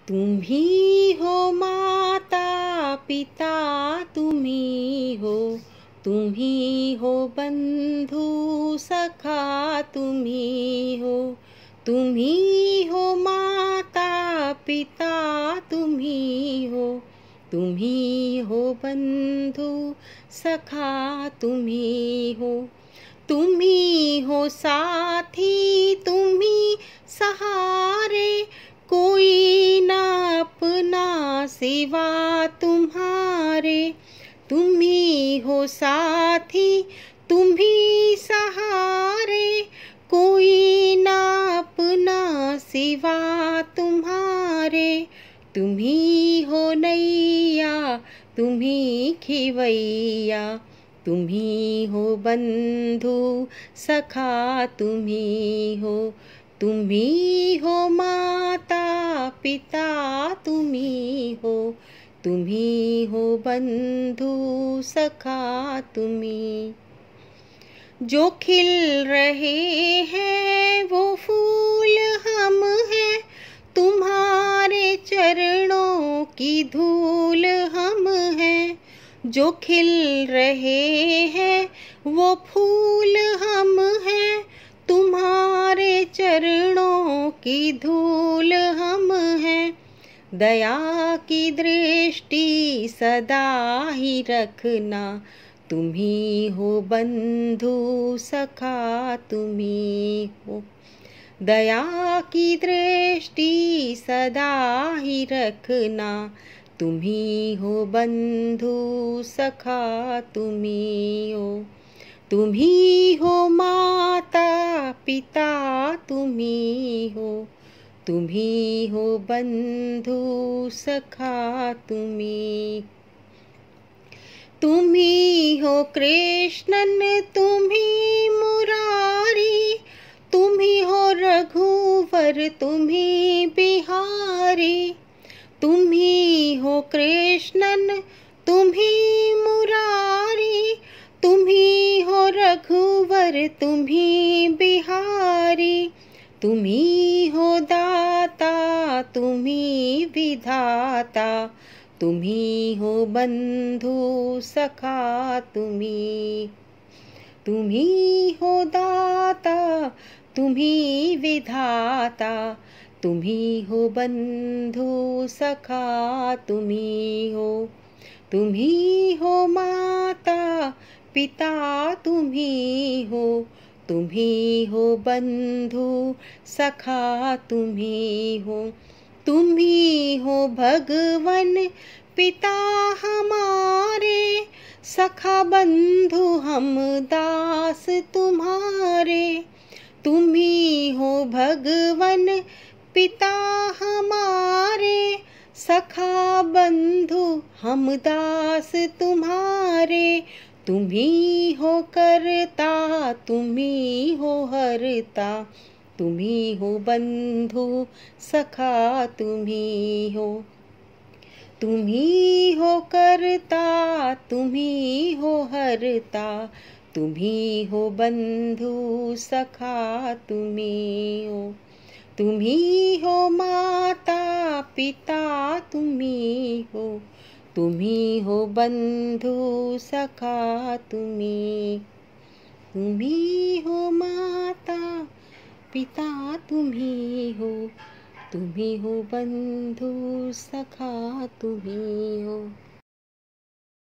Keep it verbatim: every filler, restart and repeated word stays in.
तुम ही हो माता पिता, तुम ही हो, तुम ही हो बंधु सखा, तुम ही हो, तुम ही हो माता पिता, तुम ही हो, तुम ही हो बंधु सखा, तुम ही हो, तुम ही हो साथी, तुम ही सहारे, कोई ना अपना सिवा तुम्हारे। तुम ही हो साथी, तुम ही सहारे, कोई ना अपना सिवा तुम्हारे। तुम ही हो नैया, तुम ही खिवैया, तुम ही हो बंधु सखा, तुम ही हो, तुम ही हो माता पिता, तुम ही हो, तुम ही हो बंधु सखा, तुम ही। जो खिल रहे हैं वो फूल हम हैं, तुम्हारे चरणों की धूल हम हैं। जो खिल रहे हैं वो फूल हम हैं, तुम्हारे चरणों की धूल हम हैं। दया की दृष्टि सदा ही रखना, तुम ही हो बंधु सखा, तुम ही हो। दया की दृष्टि सदा ही रखना, तुम ही हो बंधु सखा, तुम ही हो। तुम ही हो माता पिता, तुम ही हो, तुम ही हो बंधु सखा, तुम ही। तुम ही हो कृष्णन, तुम ही मुरारी, तुम ही हो रघुवर, तुम ही बिहारी। तुम ही हो कृष्णन, तुम ही मुरारी, तुम ही हो रघुवर, तुम ही बिहारी। तुम ही हो दाता, तुम ही विधाता, तुम ही हो बंधु सखा, तुम ही। तुम ही हो दाता, तुम ही विधाता, तुम ही हो बंधु सखा, तुम ही हो। तुम ही हो माता पिता, तुम ही हो, तुम ही हो बंधु सखा, तुम ही हो। तुम ही हो भगवन पिता हमारे, सखा बंधु हम दास तुम्हारे। तुम ही हो भगवन पिता हमारे, सखा बंधु हम दास तुम्हारे। तुम ही हो करता, तुम ही हो हरता, तुम ही हो बंधु सखा, तुम ही हो। तुम ही हो करता, तुम ही हो हरता, तुम ही हो बंधु सखा, तुम ही हो। तुम ही हो माता पिता, तुम ही हो, तुम ही हो बंधु सखा, तुम ही। तुम ही हो माता पिता, तुम ही हो, तुम ही हो बंधु सखा, तुम ही हो।